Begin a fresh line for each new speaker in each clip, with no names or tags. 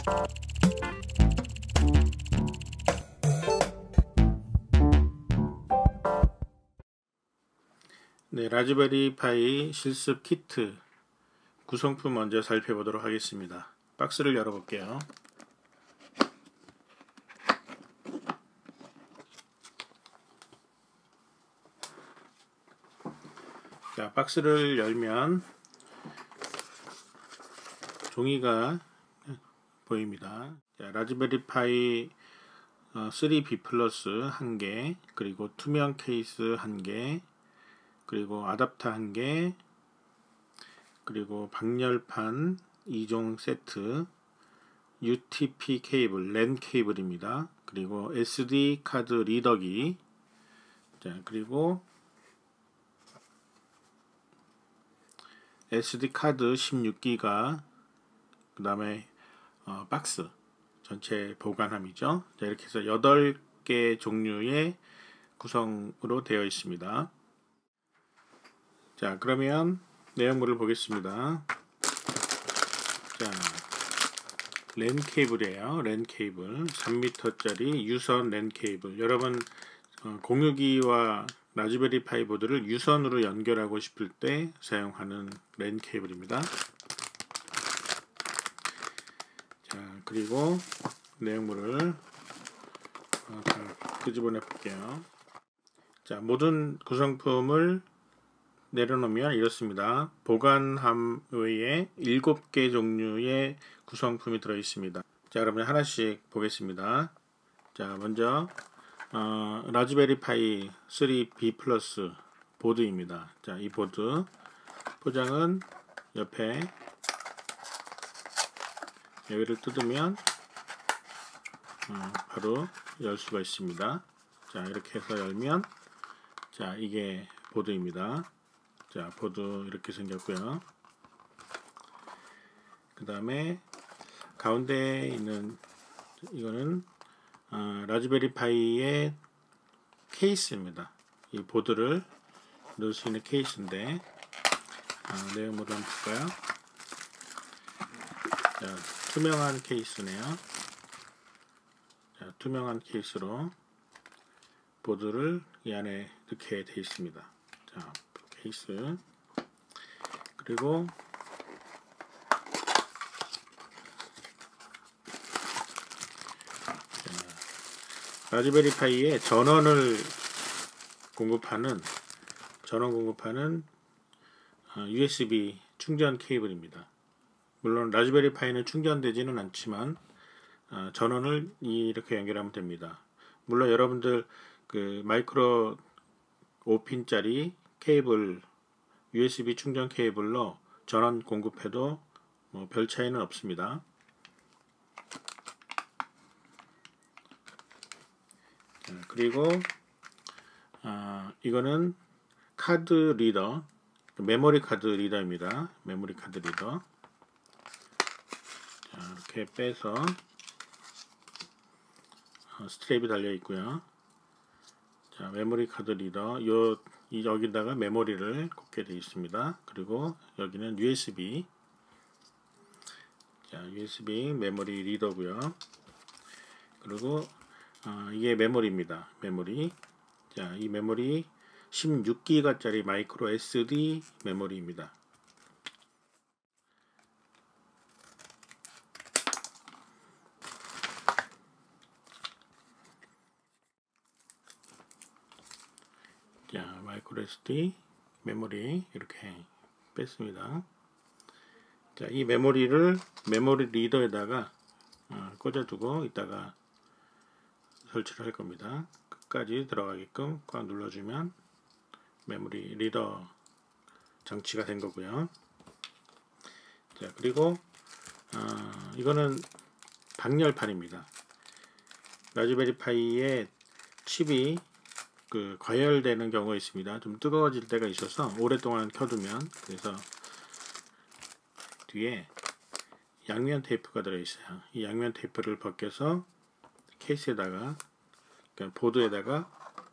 네, 라즈베리 파이 실습 키트 구성품 먼저 살펴보도록 하겠습니다. 박스를 열어볼게요. 자, 박스를 열면 종이가 보입니다. 자, 라즈베리 파이 3B 플러스 1개, 그리고 투명 케이스 1개, 그리고 아답터 1개, 그리고 방열판 2종 세트, UTP 케이블, 랜 케이블입니다. 그리고 SD 카드 리더기, 자, 그리고 SD 카드 16기가, 그 다음에 박스 전체 보관함이죠. 자, 이렇게 해서 8개 종류의 구성으로 되어 있습니다. 자, 그러면 내용물을 보겠습니다. 자, 랜 케이블이에요. 랜 케이블 3m짜리 유선 랜 케이블. 여러분 공유기와 라즈베리 파이 보드를 유선으로 연결하고 싶을 때 사용하는 랜 케이블입니다. 자, 그리고 내용물을 끄집어내 볼게요. 자, 모든 구성품을 내려놓으면 이렇습니다. 보관함 외에 7개 종류의 구성품이 들어있습니다. 자, 그러면 하나씩 보겠습니다. 자, 먼저 라즈베리 파이 3B 플러스 보드입니다. 자, 이 보드 포장은 옆에 여기를 뜯으면 바로 열 수가 있습니다. 자, 이렇게 해서 열면, 자, 이게 보드입니다. 자, 보드 이렇게 생겼고요. 그 다음에 가운데에 있는 이거는 라즈베리 파이의 케이스입니다. 이 보드를 넣을 수 있는 케이스인데, 내용물을 한번 볼까요? 자, 투명한 케이스네요. 자, 투명한 케이스로 보드를 이 안에 넣게 되어 있습니다. 자, 케이스, 그리고 라즈베리 파이에 전원을 공급하는 USB 충전 케이블입니다. 물론 라즈베리 파이는 충전되지는 않지만 전원을 이렇게 연결하면 됩니다. 물론 여러분들 그 마이크로 5핀짜리 케이블, USB 충전 케이블로 전원 공급해도 뭐 별 차이는 없습니다. 자, 그리고 이거는 카드 리더, 메모리 카드 리더입니다. 메모리 카드 리더. 자, 이렇게 빼서 스트랩이 달려 있고요. 자, 메모리 카드 리더, 여기다가 메모리를 꽂게 되어 있습니다. 그리고 여기는 USB, 자, USB 메모리 리더고요. 그리고 이게 메모리입니다. 메모리. 자, 이 메모리 16기가짜리 마이크로 SD 메모리입니다. 자, 마이크로 SD 메모리 이렇게 뺐습니다. 자, 이 메모리를 메모리 리더에다가 꽂아두고 이따가 설치를 할 겁니다. 끝까지 들어가게끔 꽉 눌러주면 메모리 리더 장치가 된 거고요. 자, 그리고 이거는 방열판입니다. 라즈베리 파이의 칩이 과열되는 경우가 있습니다. 좀 뜨거워질 때가 있어서 오랫동안 켜두면, 그래서 뒤에 양면 테이프가 들어있어요. 이 양면 테이프를 벗겨서 케이스에다가, 그러니까 보드에다가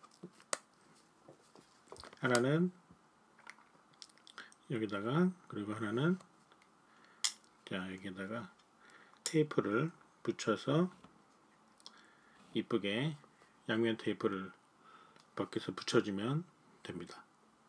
하나는 여기다가, 그리고 하나는 자, 여기다가 테이프를 붙여서 이쁘게 양면 테이프를 벗겨서 붙여주면 됩니다.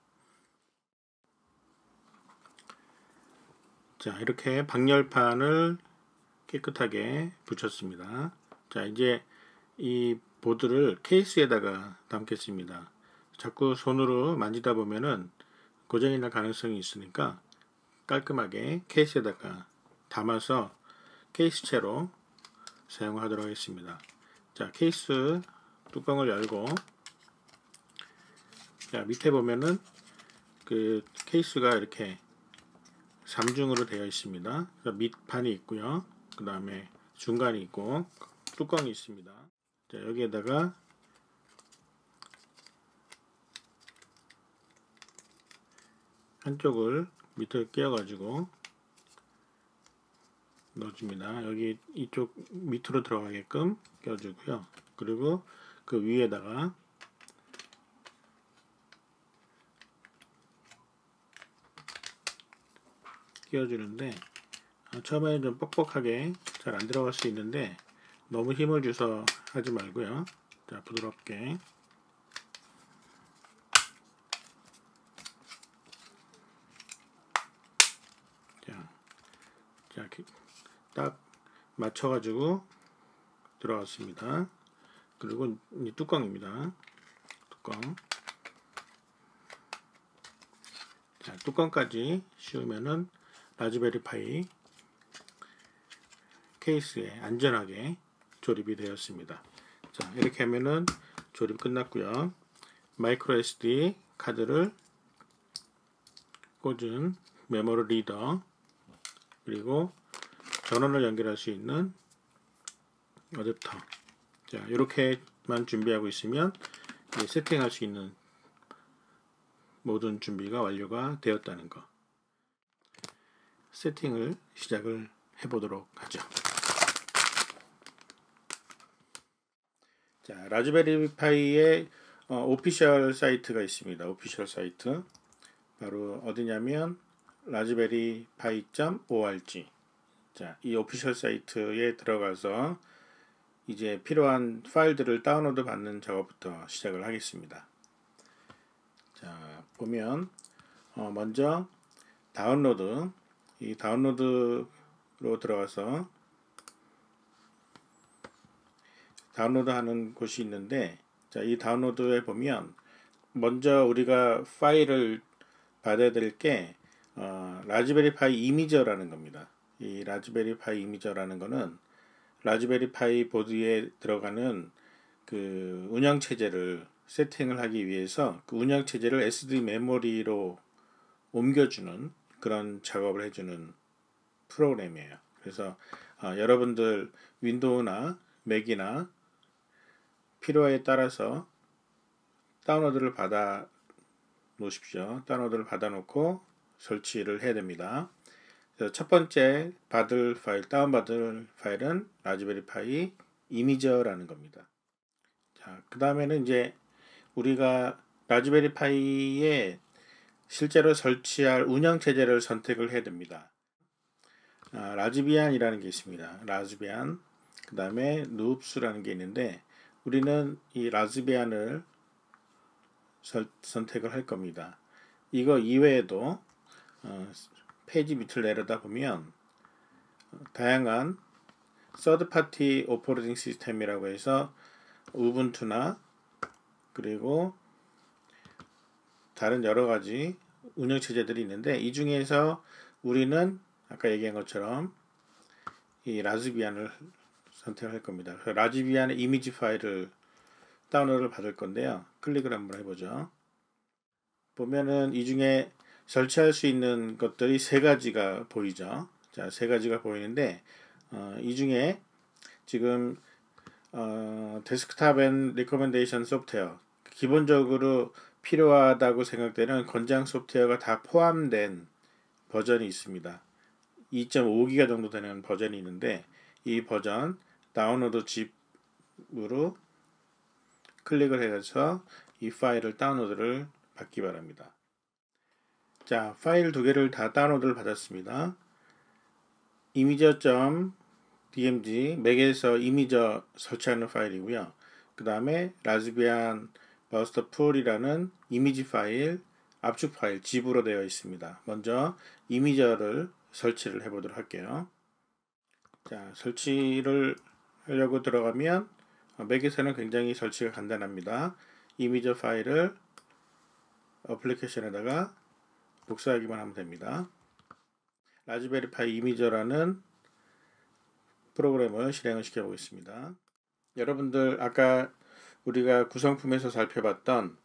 자, 이렇게 방열판을 깨끗하게 붙였습니다. 자, 이제 이 보드를 케이스에다가 담겠습니다. 자꾸 손으로 만지다 보면은 고장이 날 가능성이 있으니까 깔끔하게 케이스에다가 담아서 케이스채로 사용하도록 하겠습니다. 자, 케이스 뚜껑을 열고, 자, 밑에 보면은 그 케이스가 이렇게 3중으로 되어 있습니다. 밑판이 있고요. 그 다음에 중간이 있고 뚜껑이 있습니다. 자, 여기에다가 한쪽을 밑에 끼워 가지고 넣어줍니다. 여기 이쪽 밑으로 들어가게끔 껴주고요. 그리고 그 위에다가 끼워주는데, 처음에 좀 뻑뻑하게 잘 안 들어갈 수 있는데 너무 힘을 줘서 하지 말고요. 자, 부드럽게. 자, 딱 맞춰가지고 들어갔습니다. 그리고 이 뚜껑입니다. 뚜껑. 자, 뚜껑까지 씌우면은 라즈베리 파이 케이스에 안전하게 조립이 되었습니다. 자, 이렇게 하면은 조립 끝났고요. 마이크로 SD 카드를 꽂은 메모리 리더, 그리고 전원을 연결할 수 있는 어댑터. 자, 이렇게만 준비하고 있으면 세팅할 수 있는 모든 준비가 완료가 되었다는 거. 세팅을 시작을 해보도록 하죠. 자, 라즈베리 파이의 오피셜 사이트가 있습니다. 오피셜 사이트. 바로 어디냐면 라즈베리 파이.org. 자, 이 오피셜 사이트에 들어가서 이제 필요한 파일들을 다운로드 받는 작업부터 시작을 하겠습니다. 자, 보면 먼저 다운로드, 이 다운로드로 들어가서 다운로드 하는 곳이 있는데, 자, 이 다운로드에 보면 먼저 우리가 파일을 받아야 될 게 라즈베리 파이 이미저라는 겁니다. 이 라즈베리 파이 이미저라는 거는 라즈베리 파이 보드에 들어가는 그 운영 체제를 세팅을 하기 위해서 그 운영 체제를 SD 메모리로 옮겨주는 그런 작업을 해주는 프로그램이에요. 그래서 여러분들 윈도우나 맥이나 필요에 따라서 다운로드를 받아 놓으십시오. 다운로드를 받아 놓고 설치를 해야 됩니다. 그래서 첫 번째 받을 파일, 다운받을 파일은 라즈베리 파이 이미저라는 겁니다. 자, 그 다음에는 이제 우리가 라즈베리 파이에 실제로 설치할 운영체제를 선택을 해야 됩니다. 라즈비안이라는 게 있습니다. 라즈비안. 그 다음에 누흡스라는 게 있는데, 우리는 이 라즈비안을 선택을 할 겁니다. 이거 이외에도 페이지 밑을 내려다 보면 다양한 서드 파티 오퍼레이팅 시스템이라고 해서 우분투나 그리고 다른 여러 가지 운영 체제들이 있는데, 이 중에서 우리는 아까 얘기한 것처럼 이 라즈비안을 선택할 겁니다. 그래서 라즈비안의 이미지 파일을 다운로드를 받을 건데요. 클릭을 한번 해보죠. 보면은 이 중에 설치할 수 있는 것들이 세 가지가 보이죠. 자, 세 가지가 보이는데 이 중에 지금 데스크탑 앤 리커멘데이션 소프트웨어, 기본적으로 필요하다고 생각되는 권장 소프트웨어가 다 포함된 버전이 있습니다. 2.5기가 정도 되는 버전이 있는데, 이 버전 다운로드 짚으로 클릭을 해서 이 파일을 다운로드를 받기 바랍니다. 자, 파일 두 개를 다 다운로드를 받았습니다. imager.png DMG 맥에서 이미저 설치하는 파일이고요. 그 다음에 라즈비안 버스터 풀이라는 이미지 파일, 압축 파일, zip으로 되어 있습니다. 먼저 이미저를 설치를 해보도록 할게요. 자, 설치를 하려고 들어가면 맥에서는 굉장히 설치가 간단합니다. 이미저 파일을 어플리케이션에다가 복사하기만 하면 됩니다. 라즈베리 파이 이미저라는 프로그램을 실행을 시켜 보겠습니다. 여러분들 아까 우리가 구성품에서 살펴봤던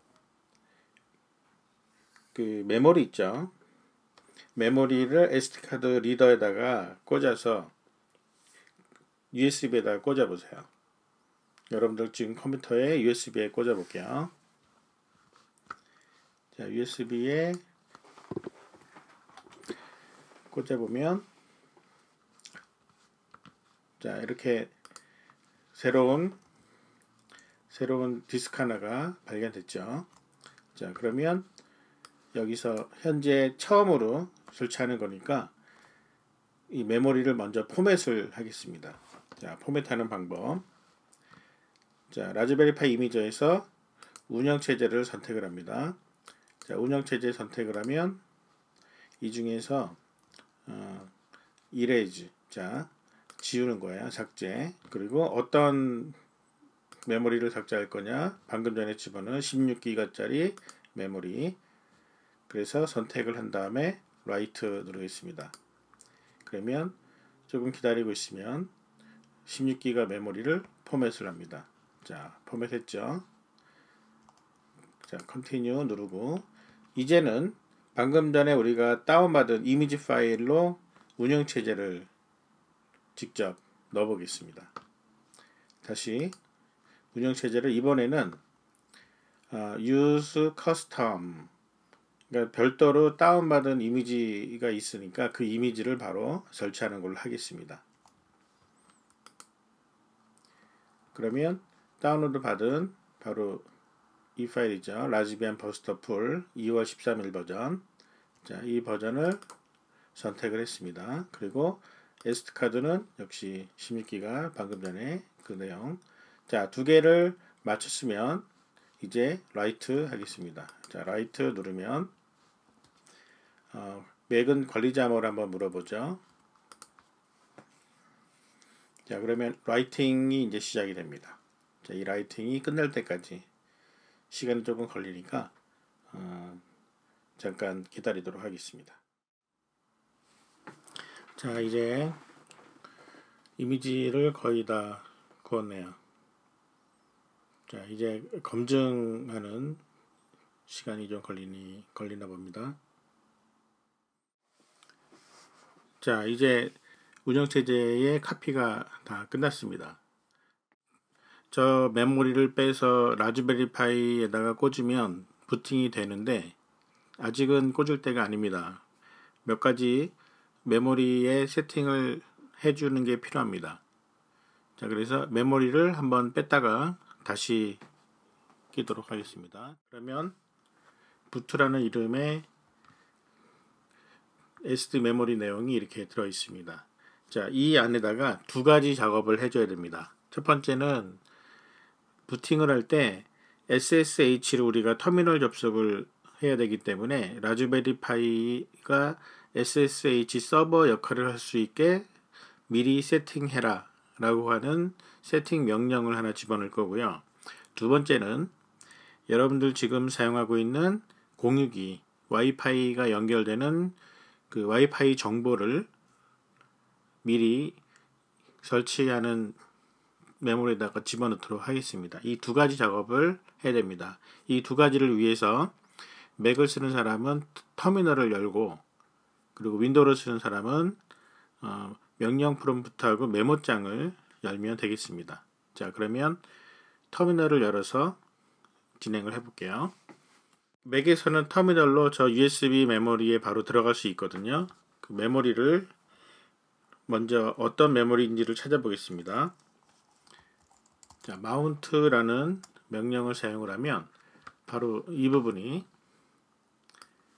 그 메모리 있죠. 메모리를 SD카드 리더에다가 꽂아서 USB에다가 꽂아 보세요. 여러분들 지금 컴퓨터에 USB에 꽂아 볼게요. 자, USB에 꽂아 보면 자, 이렇게 새로운 디스크 하나가 발견됐죠. 자, 그러면 여기서 현재 처음으로 설치하는 거니까 이 메모리를 먼저 포맷을 하겠습니다. 자, 포맷하는 방법. 자, 라즈베리 파이 이미저에서 운영체제를 선택을 합니다. 자, 운영체제 선택을 하면 이 중에서 이레이즈, 자, 지우는 거예요. 삭제. 그리고 어떤 메모리를 삭제할 거냐, 방금 전에 집어넣은 16기가짜리 메모리. 그래서 선택을 한 다음에 라이트 누르겠습니다. 그러면 조금 기다리고 있으면 16기가 메모리를 포맷을 합니다. 자, 포맷했죠. 자, 컨티뉴 누르고 이제는 방금 전에 우리가 다운받은 이미지 파일로 운영체제를 직접 넣어보겠습니다. 다시 운영체제를 이번에는 use custom, 그러니까 별도로 다운받은 이미지가 있으니까 그 이미지를 바로 설치하는 걸로 하겠습니다. 그러면 다운로드 받은 바로 이 파일이죠. 라즈비안 버스터 풀 2월 13일 버전. 자, 이 버전을 선택을 했습니다. 그리고 SD카드는 역시 16기가 방금 전에 그 내용. 자, 두 개를 맞췄으면 이제 라이트 하겠습니다. 자, 라이트 누르면 맥은 관리자모를 한번 물어보죠. 자, 그러면 라이팅이 이제 시작이 됩니다. 자, 이 라이팅이 끝날 때까지 시간이 조금 걸리니까 잠깐 기다리도록 하겠습니다. 자, 이제 이미지를 거의 다 구웠네요. 자, 이제 검증하는 시간이 좀 걸리나 봅니다. 자, 이제 운영체제의 카피가 다 끝났습니다. 저 메모리를 빼서 라즈베리 파이에다가 꽂으면 부팅이 되는데 아직은 꽂을 때가 아닙니다. 몇 가지 메모리에 세팅을 해주는 게 필요합니다. 자, 그래서 메모리를 한번 뺐다가 다시 끼도록 하겠습니다. 그러면 부트라는 이름의 SD 메모리 내용이 이렇게 들어 있습니다. 자, 이 안에다가 두 가지 작업을 해줘야 됩니다. 첫 번째는 부팅을 할 때 SSH를 우리가 터미널 접속을 해야 되기 때문에 라즈베리 파이가 SSH 서버 역할을 할 수 있게 미리 세팅해라 라고 하는 세팅 명령을 하나 집어넣을 거고요. 두 번째는 여러분들 지금 사용하고 있는 공유기 와이파이가 연결되는 그 와이파이 정보를 미리 설치하는 메모리에다가 집어넣도록 하겠습니다. 이 두 가지 작업을 해야 됩니다. 이 두 가지를 위해서 맥을 쓰는 사람은 터미널을 열고, 그리고 윈도우를 쓰는 사람은 명령 프롬프트하고 메모장을 열면 되겠습니다. 자, 그러면 터미널을 열어서 진행을 해볼게요. 맥에서는 터미널로 저 USB 메모리에 바로 들어갈 수 있거든요. 그 메모리를 먼저 어떤 메모리인지를 찾아보겠습니다. 자, 마운트라는 명령을 사용을 하면 바로 이 부분이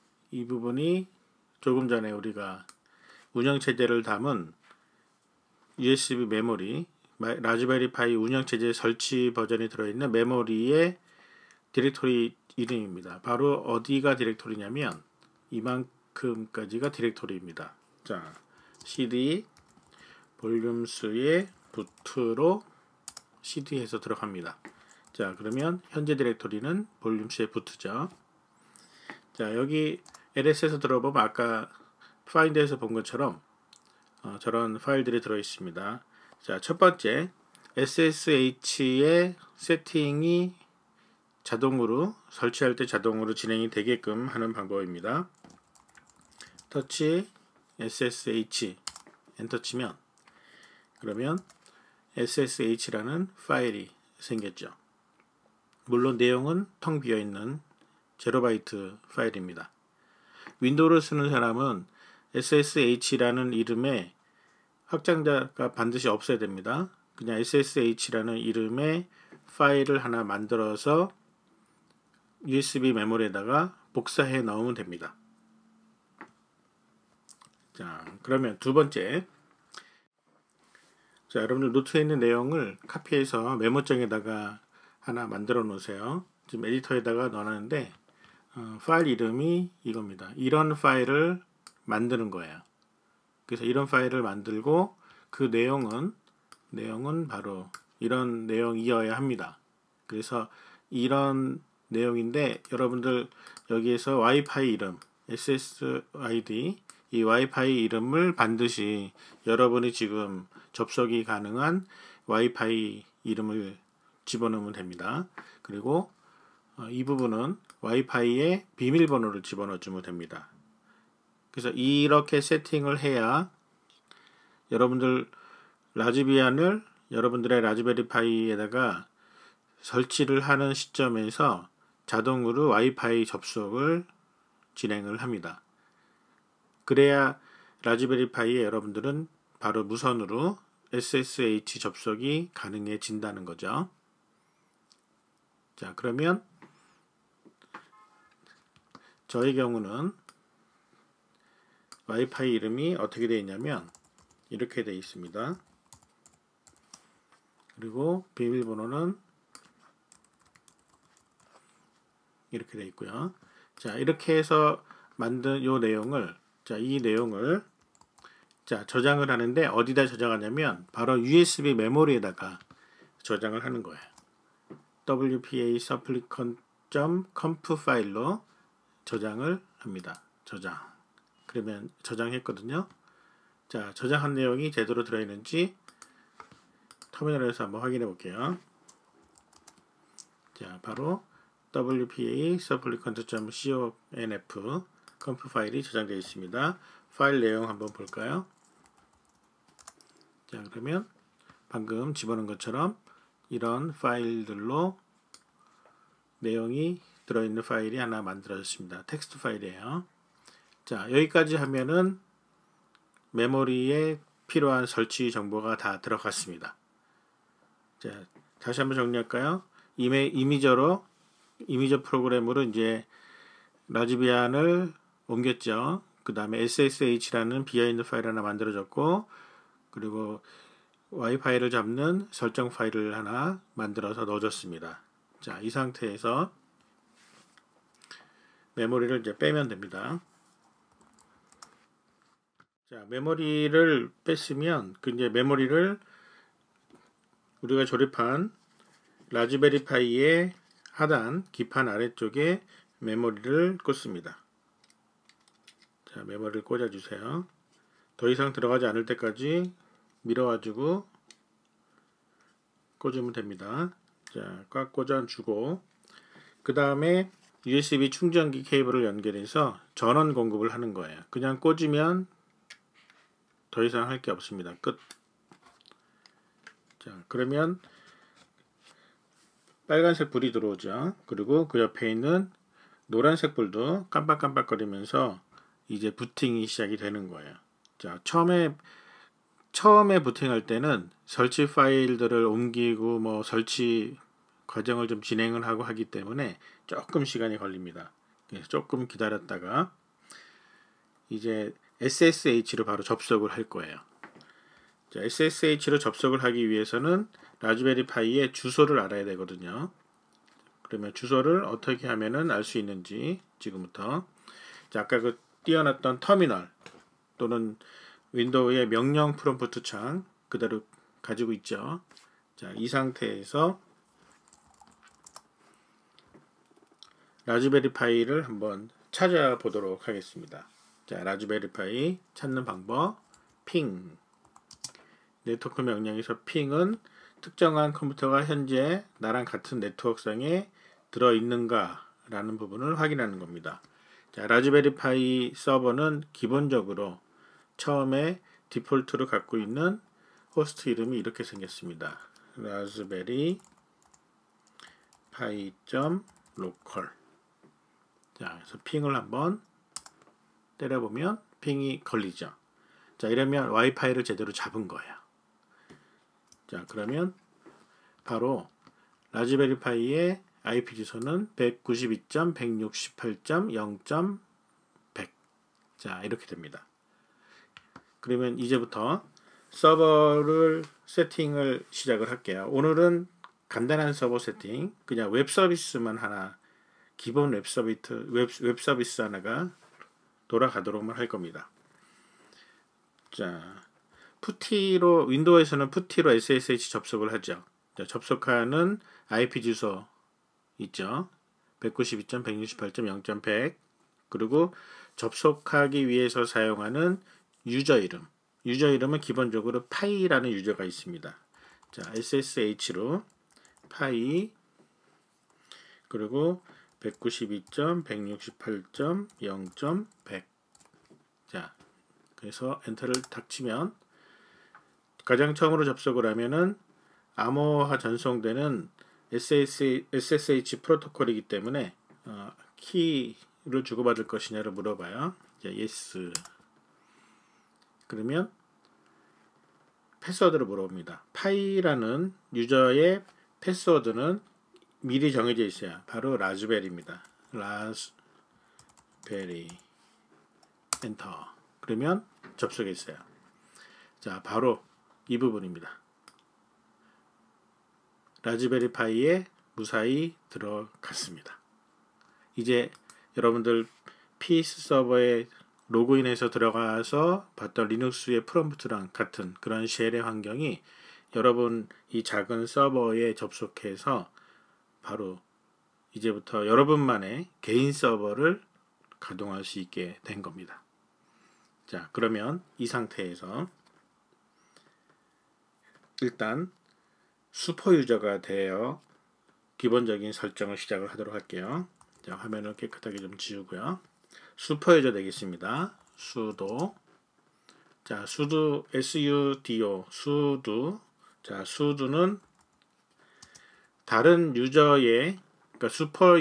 조금 전에 우리가 운영체제를 담은 USB 메모리, 라즈베리 파이 운영체제 설치 버전이 들어있는 메모리의 디렉토리 이름입니다. 바로 어디가 디렉토리냐면 이만큼까지가 디렉토리입니다. 자, CD 볼륨수의 부트로 CD에서 들어갑니다. 자, 그러면 현재 디렉토리는 볼륨수의 부트죠. 자, 여기 LS에서 들어보면 아까 파인드에서 본 것처럼 저런 파일들이 들어 있습니다. 자, 첫 번째 SSH의 세팅이 자동으로 설치할 때 자동으로 진행이 되게끔 하는 방법입니다. 터치 SSH 엔터 치면 그러면 SSH라는 파일이 생겼죠. 물론 내용은 텅 비어있는 제로바이트 파일입니다. 윈도우를 쓰는 사람은 SSH라는 이름의 확장자가 반드시 없어야 됩니다. 그냥 SSH라는 이름의 파일을 하나 만들어서 USB 메모리에다가 복사해 넣으면 됩니다. 자, 그러면 두 번째, 자, 여러분들 노트에 있는 내용을 카피해서 메모장에다가 하나 만들어 놓으세요. 지금 에디터에다가 넣어놨는데 파일 이름이 이겁니다. 이런 파일을 만드는 거예요. 그래서 이런 파일을 만들고 그 내용은 바로 이런 내용이어야 합니다. 그래서 이런 내용인데 여러분들 여기에서 와이파이 이름 SSID 이 와이파이 이름을 반드시 여러분이 지금 접속이 가능한 와이파이 이름을 집어넣으면 됩니다. 그리고 이 부분은 와이파이의 비밀번호를 집어넣어주면 됩니다. 그래서 이렇게 세팅을 해야 여러분들 라즈비안을 여러분들의 라즈베리 파이에다가 설치를 하는 시점에서 자동으로 와이파이 접속을 진행을 합니다. 그래야 라즈베리 파이에 여러분들은 바로 무선으로 SSH 접속이 가능해진다는 거죠. 자, 그러면 저의 경우는 와이파이 이름이 어떻게 되어 있냐면 이렇게 되어 있습니다. 그리고 비밀번호는 이렇게 되어 있고요. 자, 이렇게 해서 만든 이 내용을 저장을 하는데 어디다 저장하냐면 바로 USB 메모리에다가 저장을 하는 거예요. wpa supplicant.conf 파일로 저장을 합니다. 그러면 저장했거든요. 자, 저장한 내용이 제대로 들어있는지 터미널에서 한번 확인해 볼게요. 자, 바로 wpa supplicant.conf conf 파일이 저장되어 있습니다. 파일 내용 한번 볼까요? 자, 그러면 방금 집어넣은 것처럼 이런 파일들로 내용이 들어있는 파일이 하나 만들어졌습니다. 텍스트 파일이에요. 자, 여기까지 하면은 메모리에 필요한 설치 정보가 다 들어갔습니다. 자, 다시 한번 정리할까요? 이미저 프로그램으로 이제 라즈비안을 옮겼죠. 그 다음에 SSH라는 비어있는 파일 하나 만들어졌고, 그리고 와이파이를 잡는 설정 파일을 하나 만들어서 넣어줬습니다. 자, 이 상태에서 메모리를 이제 빼면 됩니다. 자, 메모리를 뺐으면 이제 메모리를 우리가 조립한 라즈베리 파이의 하단 기판 아래쪽에 메모리를 꽂습니다. 자, 메모리를 꽂아주세요. 더 이상 들어가지 않을 때까지 밀어가지고 꽂으면 됩니다. 자, 꽉 꽂아주고 그 다음에 USB 충전기 케이블을 연결해서 전원 공급을 하는 거예요. 그냥 꽂으면 더 이상 할 게 없습니다. 끝. 자, 그러면 빨간색 불이 들어오죠. 그리고 그 옆에 있는 노란색 불도 깜빡깜빡거리면서 이제 부팅이 시작이 되는 거예요. 자, 처음에 부팅할 때는 설치 파일들을 옮기고 뭐 설치 과정을 좀 진행을 하고 하기 때문에 조금 시간이 걸립니다. 그래서 조금 기다렸다가 이제 SSH로 바로 접속을 할 거예요. 자, SSH로 접속을 하기 위해서는 라즈베리 파이의 주소를 알아야 되거든요. 그러면 주소를 어떻게 하면은 알 수 있는지 지금부터, 자, 아까 그 띄워놨던 터미널 또는 윈도우의 명령 프롬프트 창 그대로 가지고 있죠. 자, 이 상태에서 라즈베리 파이를 한번 찾아보도록 하겠습니다. 자, 라즈베리 파이 찾는 방법, 핑. 네트워크 명령에서 핑은 특정한 컴퓨터가 현재 나랑 같은 네트워크상에 들어있는가 라는 부분을 확인하는 겁니다. 자, 라즈베리 파이 서버는 기본적으로 처음에 디폴트로 갖고 있는 호스트 이름이 이렇게 생겼습니다. 라즈베리 파이.local. 자, 그래서 핑을 한번 때려보면 핑이 걸리죠. 자, 이러면 와이파이를 제대로 잡은 거예요. 자, 그러면 바로 라즈베리 파이의 IP 주소는 192.168.0.100. 자, 이렇게 됩니다. 그러면 이제부터 서버를 세팅을 시작을 할게요. 오늘은 간단한 서버 세팅, 그냥 웹 서비스만 하나, 기본 웹 서비스 하나가 돌아가도록 할 겁니다. 자, 푸티로, 윈도우에서는 푸티로 SSH 접속을 하죠. 자, 접속하는 IP 주소 있죠. 192.168.0.100. 그리고 접속하기 위해서 사용하는 유저 이름. 유저 이름은 기본적으로 파이라는 유저가 있습니다. 자, SSH로 파이, 그리고 192.168.0.100. 자, 그래서 엔터를 탁 치면 가장 처음으로 접속을 하면은 암호화 전송되는 SSH 프로토콜이기 때문에 키를 주고받을 것이냐를 물어봐요. 자, yes. 그러면 패스워드를 물어봅니다. 파이라는 유저의 패스워드는 미리 정해져 있어요. 바로 라즈베리입니다. 라즈베리. 엔터. 그러면 접속했어요. 자, 바로 이 부분입니다. 라즈베리 파이에 무사히 들어갔습니다. 이제 여러분들 PS 서버에 로그인해서 들어가서 봤던 리눅스의 프롬프트랑 같은 그런 쉘의 환경이 여러분 이 작은 서버에 접속해서 바로 이제부터 여러분만의 개인 서버를 가동할 수 있게 된 겁니다. 자, 그러면 이 상태에서 일단 슈퍼 유저가 되어 기본적인 설정을 시작을 하도록 할게요. 자, 화면을 깨끗하게 좀 지우고요. 슈퍼 유저 되겠습니다. sudo. 자, sudo sudo sudo. 자, sudo는 다른 유저의, 그러니까 슈퍼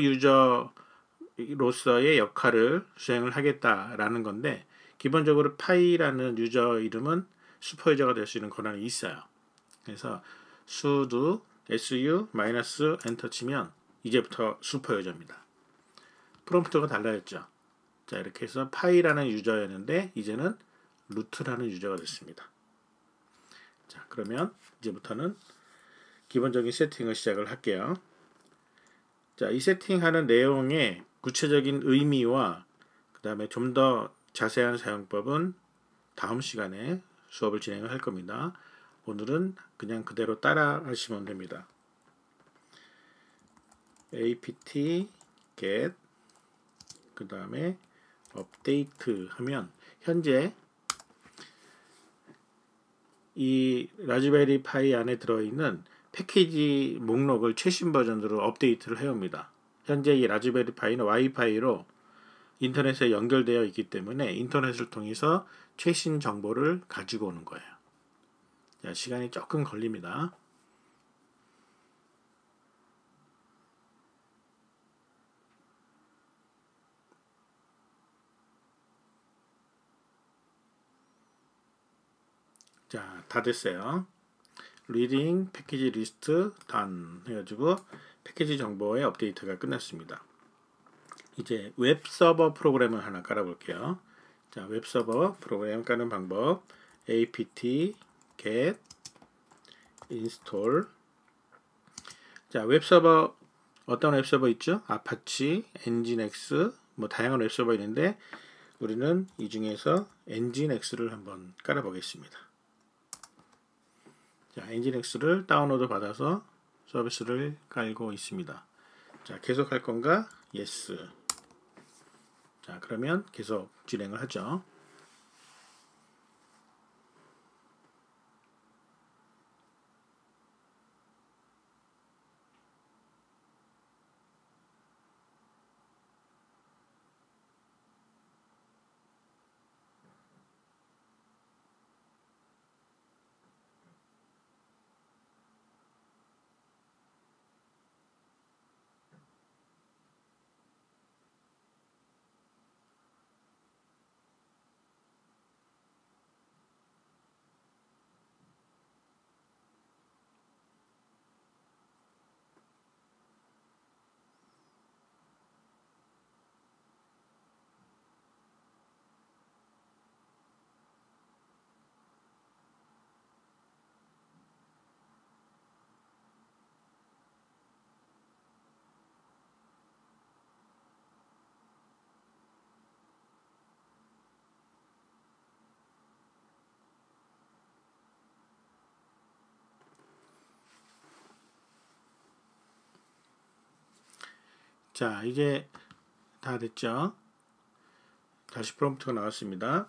유저로서의 역할을 수행을 하겠다라는 건데, 기본적으로 파이라는 유저 이름은 슈퍼 유저가 될 수 있는 권한이 있어요. 그래서 sudo su 마이너스 엔터 치면 이제부터 슈퍼 유저입니다. 프롬프트가 달라졌죠. 자, 이렇게 해서 파이라는 유저였는데 이제는 루트라는 유저가 됐습니다. 자, 그러면 이제부터는 기본적인 세팅을 시작을 할게요. 자, 이 세팅하는 내용의 구체적인 의미와 그 다음에 좀 더 자세한 사용법은 다음 시간에 수업을 진행을 할 겁니다. 오늘은 그냥 그대로 따라 하시면 됩니다. apt get 그 다음에 업데이트 하면 현재 이 라즈베리 파이 안에 들어있는 패키지 목록을 최신 버전으로 업데이트를 해옵니다. 현재 이 라즈베리 파이는 와이파이로 인터넷에 연결되어 있기 때문에 인터넷을 통해서 최신 정보를 가지고 오는 거예요. 자, 시간이 조금 걸립니다. 자, 다 됐어요. 리딩 패키지 리스트 done 해가지고 패키지 정보의 업데이트가 끝났습니다. 이제 웹 서버 프로그램을 하나 깔아볼게요. 자, 웹 서버 프로그램 까는 방법 apt get install. 자, 웹서버 어떤 웹서버 있죠? 아파치, 엔진엑스, 뭐 다양한 웹서버 있는데 우리는 이 중에서 엔진엑스를 한번 깔아 보겠습니다. 자, 엔진엑스를 다운로드 받아서 서비스를 깔고 있습니다. 자, 계속 할 건가? yes. 자, 그러면 계속 진행을 하죠. 자, 이제 다 됐죠? 다시 프롬프트가 나왔습니다.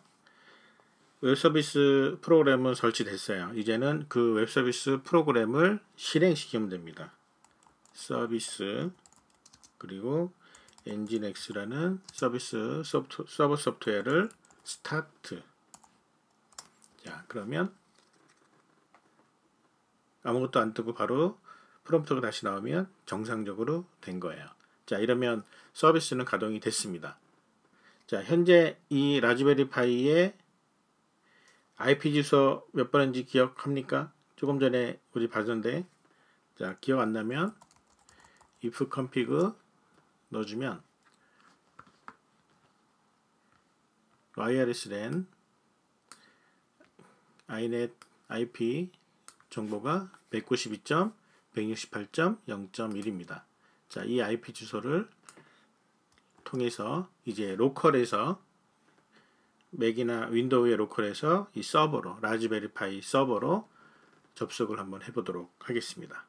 웹서비스 프로그램은 설치됐어요. 이제는 그 웹서비스 프로그램을 실행시키면 됩니다. 서비스 그리고 엔진엑스라는 서버 소프트웨어를 스타트. 자, 그러면 아무것도 안 뜨고 바로 프롬프트가 다시 나오면 정상적으로 된 거예요. 자, 이러면 서비스는 가동이 됐습니다. 자, 현재 이 라즈베리 파이의 IP 주소 몇 번인지 기억합니까? 조금 전에 우리 봤는데, 자, 기억 안 나면 if config 넣어주면 wireless LAN inet IP 정보가 192.168.0.1입니다. 자, 이 IP 주소를 통해서 이제 로컬에서 맥이나 윈도우의 로컬에서 이 서버로 라즈베리 파이 서버로 접속을 한번 해보도록 하겠습니다.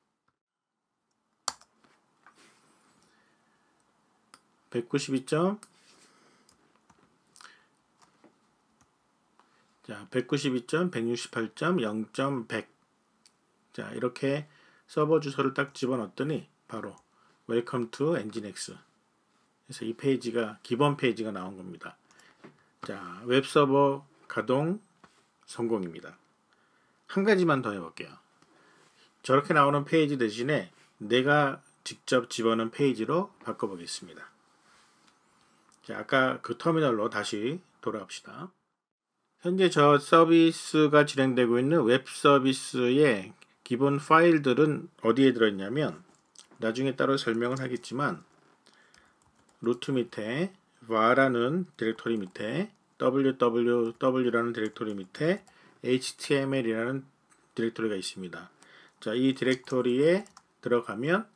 자, 192.168.0.100. 자, 이렇게 서버 주소를 딱 집어넣었더니 바로 Welcome to Nginx. 그래서 이 페이지가 기본 페이지가 나온 겁니다. 자, 웹서버 가동 성공입니다. 한 가지만 더 해볼게요. 저렇게 나오는 페이지 대신에 내가 직접 집어넣은 페이지로 바꿔보겠습니다. 자, 아까 그 터미널로 다시 돌아갑시다. 현재 저 서비스가 진행되고 있는 웹 서비스의 기본 파일들은 어디에 들어있냐면 나중에 따로 설명을 하겠지만 루트 밑에 var라는 디렉토리 밑에 www라는 디렉토리 밑에 html이라는 디렉토리가 있습니다. 자, 이 디렉토리에 들어가면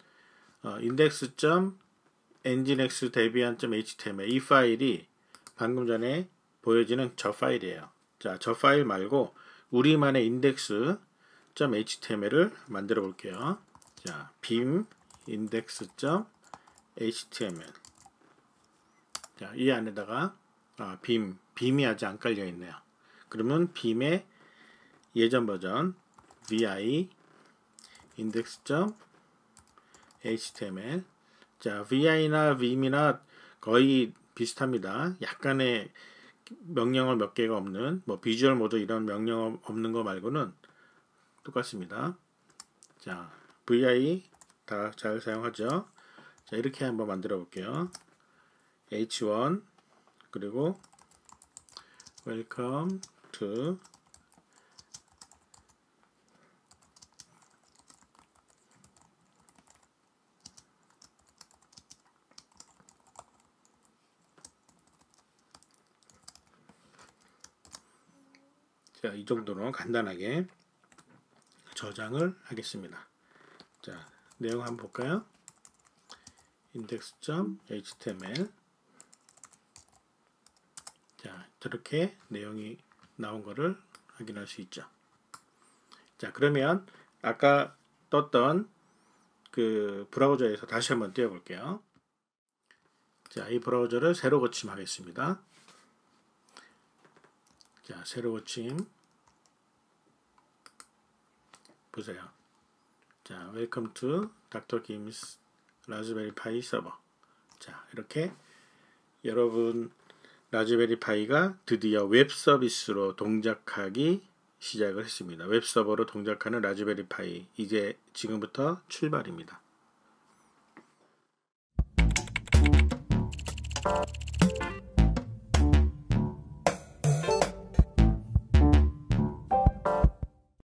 index.nginx debian.html 이 파일이 방금 전에 보여지는 저 파일이에요. 자, 저 파일 말고 우리만의 index.html을 만들어 볼게요. 자, beam index.html. 자, 이 안에다가 빔이 아직 안 깔려 있네요. 그러면 빔의 예전 버전 vi index.html. 자, vi나 vim이나 거의 비슷합니다. 약간의 명령어 몇 개가 없는 뭐 비주얼 모드 이런 명령어 없는 거 말고는 똑같습니다. 자, vi 다 잘 사용하죠. 자, 이렇게 한번 만들어 볼게요. h1 그리고 welcome to 자, 이 정도로 간단하게 저장을 하겠습니다. 자, 내용 한번 볼까요? index.html. 자, 저렇게 내용이 나온 거를 확인할 수 있죠. 자, 그러면 아까 떴던 그 브라우저에서 다시 한번 띄워 볼게요. 자, 이 브라우저를 새로 고침하겠습니다. 자, 새로 고침 보세요. 자, Welcome to Dr. Kim's 라즈베리 파이 서버. 자, 이렇게 여러분 라즈베리 파이가 드디어 웹 서비스로 동작하기 시작을 했습니다. 웹 서버로 동작하는 라즈베리 파이, 이제 지금부터 출발입니다.